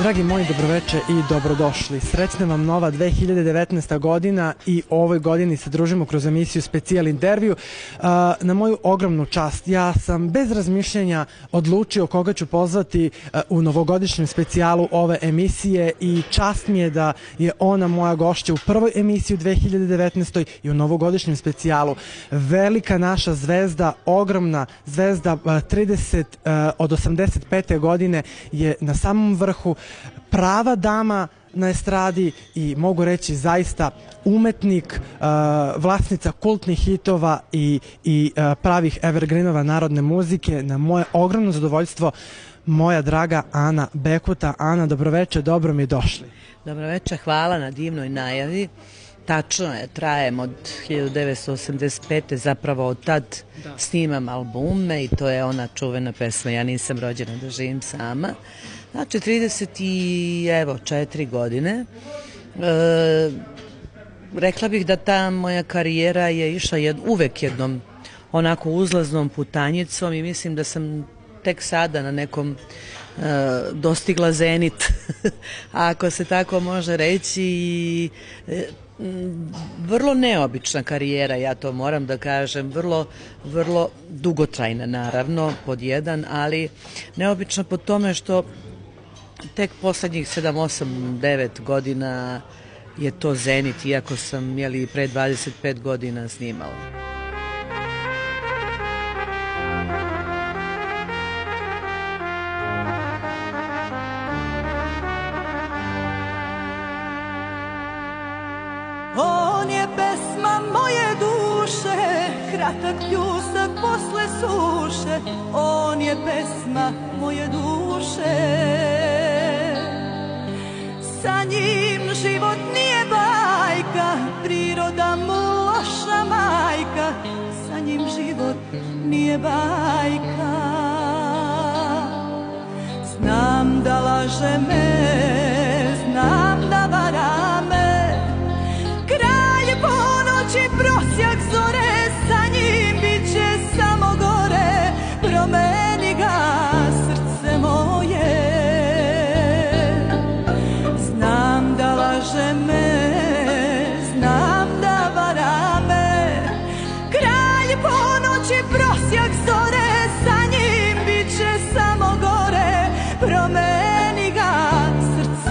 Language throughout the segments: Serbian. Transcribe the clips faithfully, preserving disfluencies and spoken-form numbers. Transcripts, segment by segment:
Dragi moji, dobroveče i dobrodošli. Srećna vam nova dve hiljade devetnaesta godina i u ovoj godini se družimo kroz emisiju Specijal intervju. Na moju ogromnu čast, ja sam bez razmišljenja odlučio koga ću pozvati u novogodišnjem specijalu ove emisije i čast mi je da je ona moja gošća u prvoj emisiji u dve hiljade devetnaestoj i u novogodišnjem specijalu. Velika naša zvezda, ogromna zvezda, trideset od osamdeset pete godine je na samom vrhu, prava dama na estradi i mogu reći zaista umetnik, vlasnica kultnih hitova i, i pravih evergreenova narodne muzike. Na moje ogromno zadovoljstvo, moja draga Ana Bekuta. Ana, dobroveče, dobro mi došli. Dobroveče, hvala na divnoj najavi. Tačno je, trajem od hiljadu devetsto osamdeset pete zapravo od tad snimam albume i to je ona čuvena pesma Ja nisam rođena da živim sama. Znači trideset četiri godine. E, rekla bih da ta moja karijera je išla jed, uvek jednom onako uzlaznom putanjicom i mislim da sam tek sada na nekom e, dostigla zenit, ako se tako može reći. I, e, vrlo neobična karijera, ja to moram da kažem, vrlo, vrlo dugotrajna naravno, pod jedan, ali neobična po tome što tek poslednjih sedam, osam, devet godina je to zenit, iako sam jeli, pre dvadeset pet godina snimala. On je pesma moje duše, kratak pljusak posle suše. On je pesma moje duše. Sa njim život nije bajka, priroda mu loša majka. Sa njim život nije bajka. Znam da laže me, znam da vara me. Kralj ponoći, prosjak zore, sa njim bit će samo gore. Promeni ga, srce moje. Znam da laže me, znam da vara me. Kralj ponoći, prosjak zore, sa njim bit će samo gore. Promeni ga, srce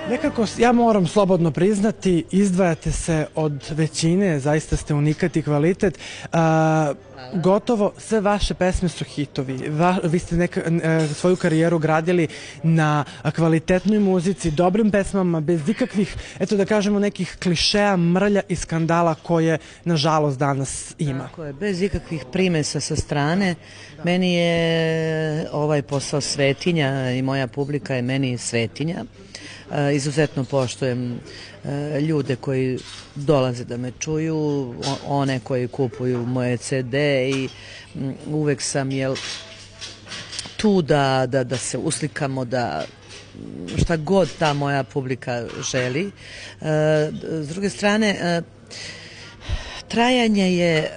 Nekako, ja moram slobodno priznati, izdvajate se od većine, zaista ste unikat i kvalitet. A, gotovo sve vaše pesme su hitovi. Va, vi ste neka, svoju karijeru gradili na kvalitetnoj muzici, dobrim pesmama, bez ikakvih, eto da kažemo, nekih klišeja, mrlja i skandala koje, nažalost, danas ima. Tako je, bez ikakvih primesa sa strane. Meni je ovaj posao svetinja i moja publika je meni svetinja. Izuzetno poštujem ljude koji dolaze da me čuju, one koji kupuju moje ce de i uvek sam jel, tu da, da, da se uslikamo, da šta god ta moja publika želi. S druge strane, trajanje je,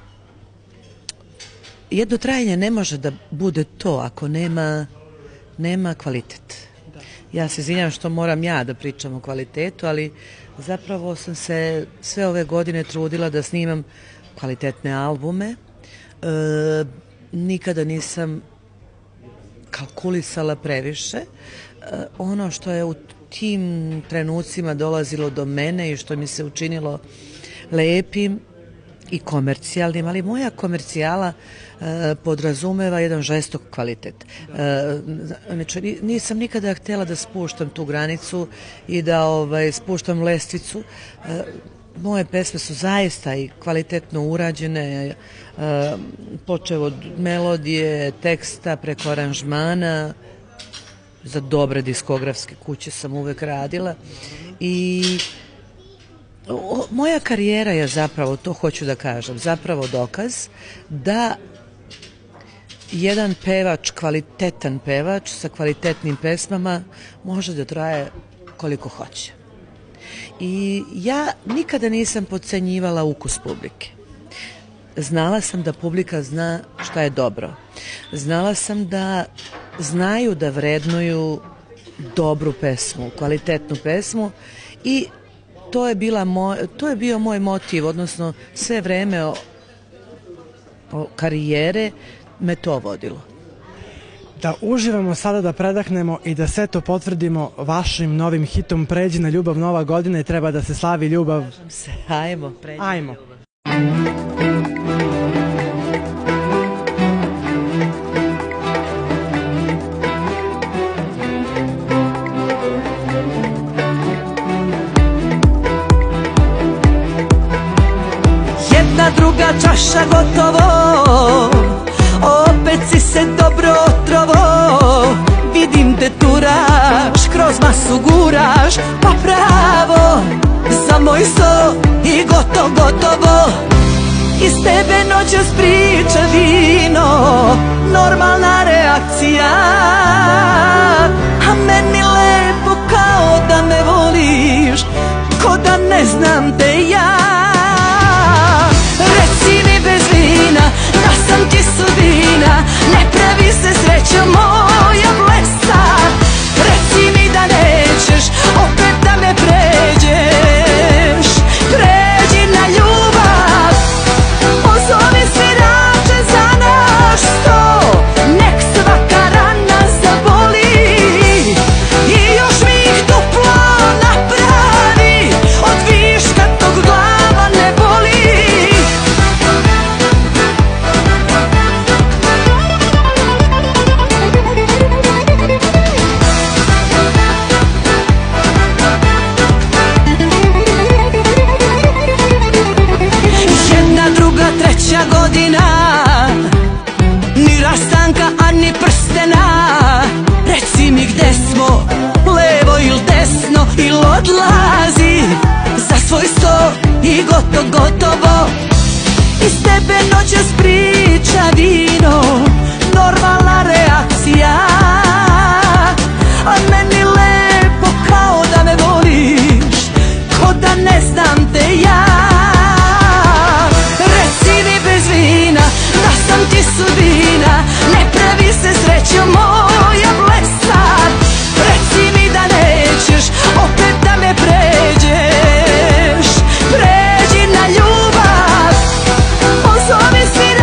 jedno trajanje ne može da bude to ako nema, nema kvalitet. Ja se izvinjam što moram ja da pričam o kvalitetu, ali zapravo sam se sve ove godine trudila da snimam kvalitetne albume. E, nikada nisam kalkulisala previše. E, ono što je u tim trenucima dolazilo do mene i što mi se učinilo lepim i komercijalnim, ali moja komercijala e, podrazumeva jedan žestok kvalitet. E, znači, nisam nikada htjela da spuštam tu granicu i da ovaj, spuštam lestvicu. E, moje pesme su zaista i kvalitetno urađene, e, počev od melodije, teksta, preko aranžmana. Za dobre diskografske kuće sam uvek radila i moja karijera je zapravo, to hoću da kažem, zapravo dokaz da jedan pevač, kvalitetan pevač sa kvalitetnim pesmama može da traje koliko hoće. I ja nikada nisam podcenjivala ukus publike. Znala sam da publika zna šta je dobro. Znala sam da znaju da vrednuju dobru pesmu, kvalitetnu pesmu i To je, bila moj, to je bio moj motiv, odnosno sve vreme o, o karijere me to vodilo. Da uživamo sada, da predahnemo i da sve to potvrdimo vašim novim hitom Pređi na ljubav, nova godina i treba da se slavi ljubav. Se, ajmo, pređi na Ajmo. ljubav. Druga čaša gotovo, opet si se dobro otrovo. Vidim te turaš, kroz masu guraš, pa pravo za moj sto i gotovo, gotovo. Iz tebe noćas priča vino, normalna reakcija, a meni lepo kao da me voliš, ko da ne znam te ja. Reci mi bez vina, da sam ti sudbina, ne pravi se sreća moja blesa. Reci mi da nećeš opet da me pređeš, pređi na ljubav, pozovi svirače za naš sto, nek svaka rana zaboli i još mi ih duplo napravi, od viška tog glava ne boli. Treća godina, ni rastanka, a ni prstena. Reci mi gde smo, levo ili desno, ili odlazi za svoj sto i gotovo, gotovo. Iz tebe noćas priča vino, normalna reakcija, a meni lepo kao da me voliš, ko da ne znam te ja. Da sam ti sudbina, ne pravi se sreća moja blesa. Reci mi da nećeš opet da me pređeš, pređi na ljubav, pozovi svi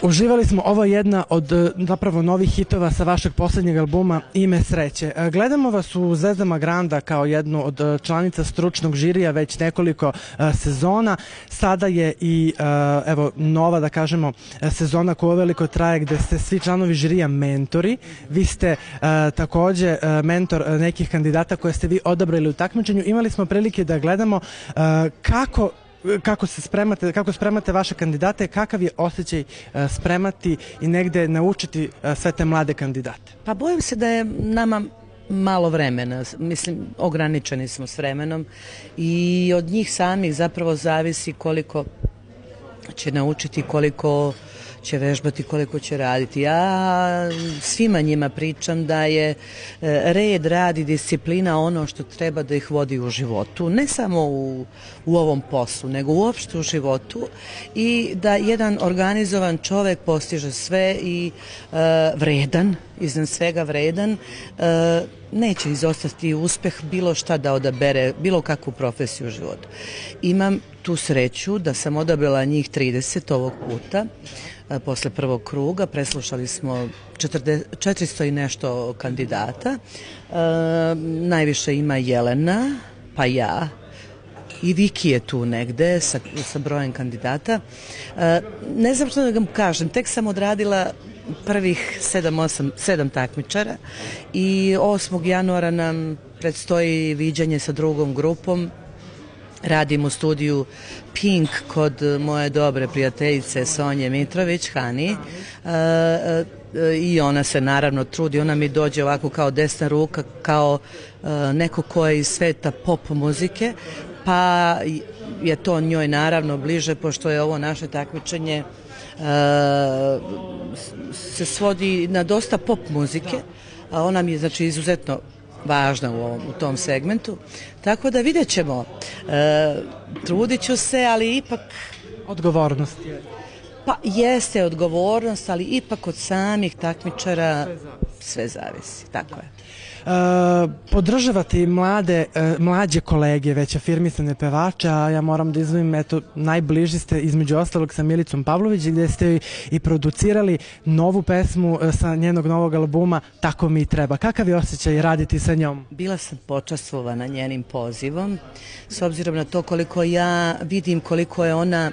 Uživali smo, ovo je jedna od zapravo novih hitova sa vašeg poslednjeg albuma Ime sreće. Gledamo vas u Zvezdama Granda kao jednu od članica stručnog žirija već nekoliko sezona. Sada je i evo nova, da kažemo, sezona koja uveliko traje gde ste svi članovi žirija mentori. Vi ste takođe mentor nekih kandidata koje ste vi odabrali u takmičenju. Imali smo prilike da gledamo kako kako se spremate, kako spremate vaše kandidate, kakav je osjećaj spremati i negde naučiti sve te mlade kandidate? Pa bojim se da je nama malo vremena, mislim, ograničeni smo s vremenom i od njih samih zapravo zavisi koliko će naučiti, koliko će vežbati, koliko će raditi. Ja svima njima pričam da je red, rad i disciplina ono što treba da ih vodi u životu, ne samo u, u ovom poslu, nego uopšte u životu i da jedan organizovan čovek postiže sve i e, vredan, iznad svega vredan, e, neće izostati uspeh bilo šta da odabere, bilo kakvu profesiju u životu. Imam tu sreću da sam odabrala njih trideset ovog puta. Posle prvog kruga preslušali smo četiristo i nešto kandidata. E, najviše ima Jelena, pa ja, i Viki je tu negde sa, sa brojem kandidata. E, ne znam što da vam kažem, tek sam odradila prvih sedam, osam, sedam takmičara i osmog januara nam predstoji viđanje sa drugom grupom. Radim u studiju Pink kod moje dobre prijateljice Sonje Mitrović, Hani, e, e, i ona se naravno trudi, ona mi dođe ovako kao desna ruka, kao e, neko ko je iz sveta pop muzike, pa je to njoj naravno bliže, pošto je ovo naše takmičenje e, se svodi na dosta pop muzike, a ona mi je znači izuzetno važna u, ovom, u tom segmentu. Tako da vidjet ćemo. E, trudit ću se, ali ipak... Odgovornost je. Pa jeste odgovornost, ali ipak od samih takmičara sve zavisi. Sve zavisi. Tako je. E, podržavate i mlade, e, mlađe kolege, već afirmisane pevače, a ja moram da izvojim, eto, najbliži ste između ostalog sa Milicom Pavlović, gde ste i producirali novu pesmu sa njenog novog albuma Tako mi treba. Kakav je osjećaj raditi sa njom? Bila sam počastvovana njenim pozivom, s obzirom na to koliko ja vidim koliko je ona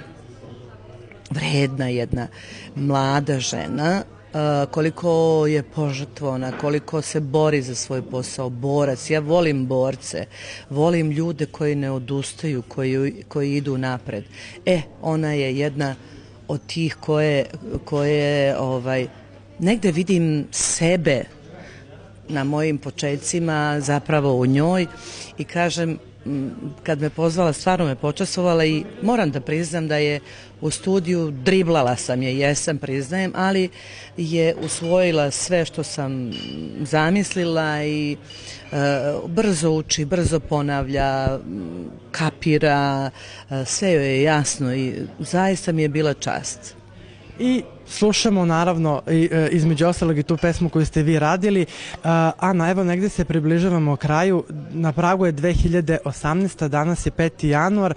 vredna jedna mlada žena, koliko je požrtvovana, koliko se bori za svoj posao, borac. Ja volim borce, volim ljude koji ne odustaju, koji, koji idu napred. E, ona je jedna od tih koje, koje ovaj, negde vidim sebe na mojim početcima zapravo u njoj i kažem, kad me pozvala, stvarno me počasovala i moram da priznam da je u studiju, driblala sam je, jesam, priznajem, ali je usvojila sve što sam zamislila i e, brzo uči, brzo ponavlja, kapira, e, sve joj je jasno i zaista mi je bila čast. I slušamo naravno između ostalog i tu pesmu koju ste vi radili. Ana, evo negde se približavamo kraju, na pragu je dve hiljade osamnaesta, danas je peti januar,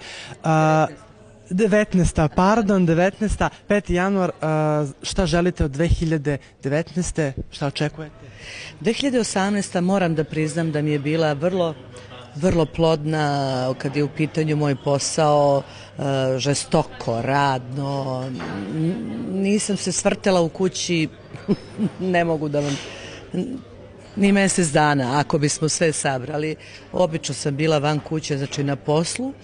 devetnaesta, pardon, devetnaesta, peti januar, šta želite od dve hiljade devetnaeste, šta očekujete? dve hiljade osamnaesta moram da priznam da mi je bila vrlo vrlo plodna kad je u pitanju moj posao, žestoko, radno, nisam se svrtela u kući, ne mogu da vam, ni mesec dana, ako bismo sve sabrali, obično sam bila van kuće, znači na poslu,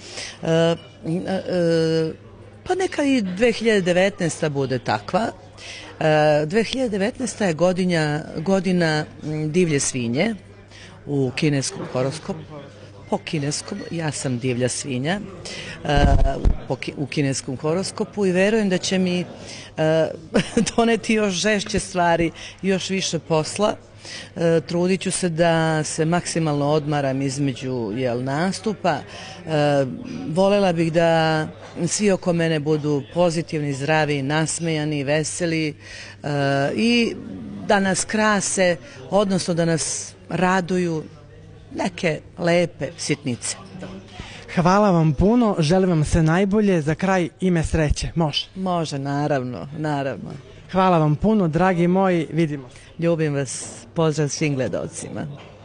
pa neka i dve hiljade devetnaesta bude takva. dve hiljade devetnaesta je godina, godina divlje svinje u kineskom horoskopu. Po kineskom, ja sam divlja svinja uh, u kineskom horoskopu i verujem da će mi uh, doneti još žešće stvari, još više posla. Uh, trudit ću se da se maksimalno odmaram između jel, nastupa. Uh, volela bih da svi oko mene budu pozitivni, zdravi, nasmejani, veseli uh, i da nas krase, odnosno da nas raduju neke lepe sitnice. Hvala vam puno, želim vam sve najbolje, za kraj Ime sreće, može? Može, naravno, naravno. Hvala vam puno, dragi moji, vidimo se. Ljubim vas, pozdrav svim gledalcima.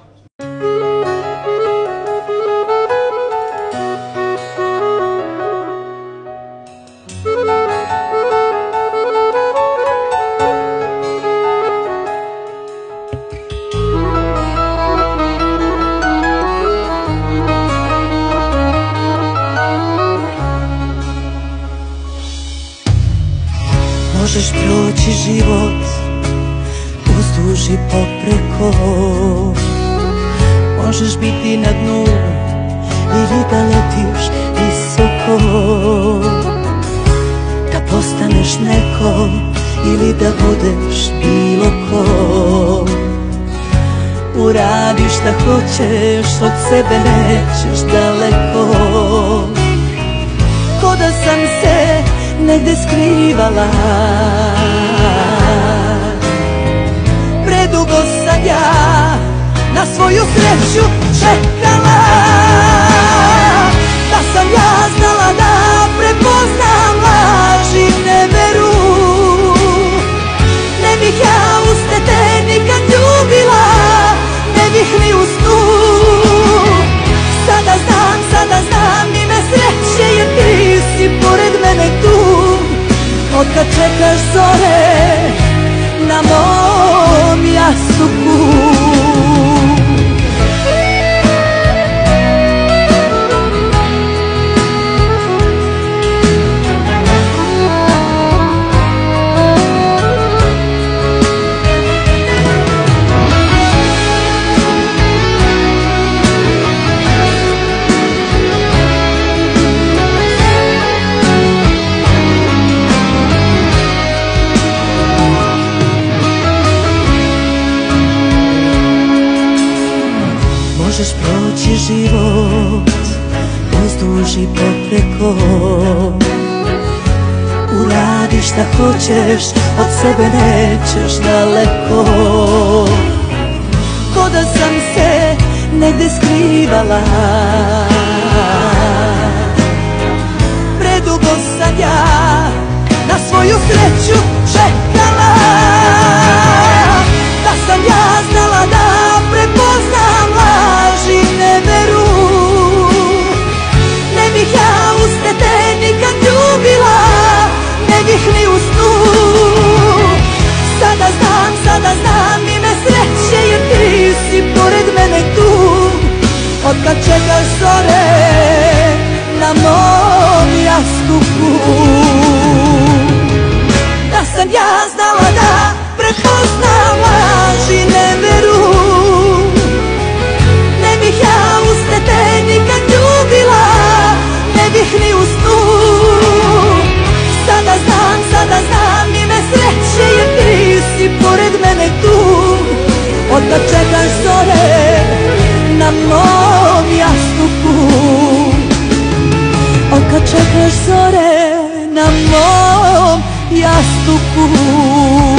Možeš proći život uzduž i popreko, možeš biti na dnu ili da letiš visoko, da postaneš neko ili da budeš bilo ko. Uradi šta hoćeš, od sebe nećeš daleko. Ko da sam se negde skrivala, predugo sam ja na svoju sreću čekala. Da sam ja znala da prepoznam laž i neveru, ne bih ja uz te nikad ljubila, ne bih ni u snu. Sada znam, sada znam ime sreće, jer ti si pored mene tu. Otkad čekaš zore na mom jastuku. Možeš proći život uzduž i popreko, uradi šta hoćeš, od sebe nećeš daleko. Ko da sam se negde skrivala, predugo sam ja na svoju sreću čekala. Da sam ja znala da prepoznam laž i neveru, ne bih ja uz te nikad ljubila, ne bih ni u snu. Sada znam, sada znam ime sreće, jer ti si pored mene tu. Otkad čekaš zore na mom jastuku. Da sam ja znala da prepoznam laž i neveru, ne bih ja uz te nikad ljubila, ne bih ni u snu. Sada znam, sada znam ime sreće, jer ti si pored mene tu. Otkad čekaš zore na mom jastuku. Otkad čekaš zore na mom jastuku.